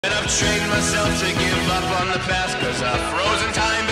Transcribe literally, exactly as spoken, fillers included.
And I've trained myself to give up on the past, cause a frozen time